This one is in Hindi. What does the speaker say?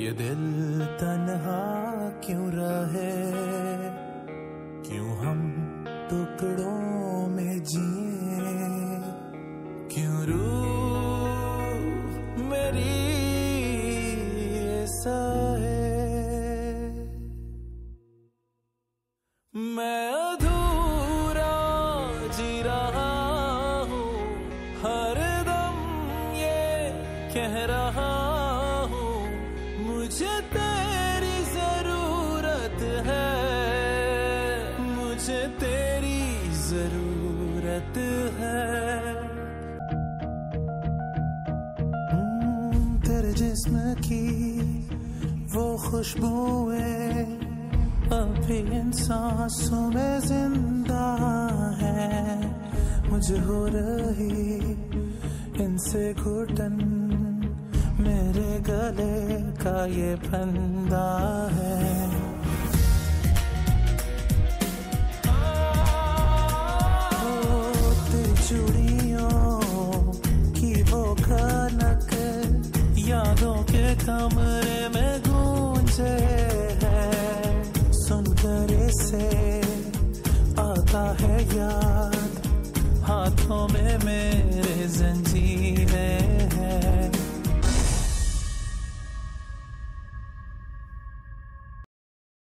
ये दिल तन्हा क्यों रहे, क्यों हम टुकड़ों में जिए, क्यों रूह मेरी ऐसा है। मैं अधूरा जी रहा हूँ, हर दम ये कह रहा हूँ, मुझे तेरी जरूरत है, मुझे तेरी जरूरत है। तेरे जिस्म की वो खुशबुएं अभी इन सांसों में जिंदा है, मुझे हो रही इनसे घुटन, मेरे गले का ये फंदा है। तेरी चूड़ियों की वो खनक यादों के कमरे में गूंजे है, सुनकर इसे आता है याद, हाथों में मेरे जंजीरें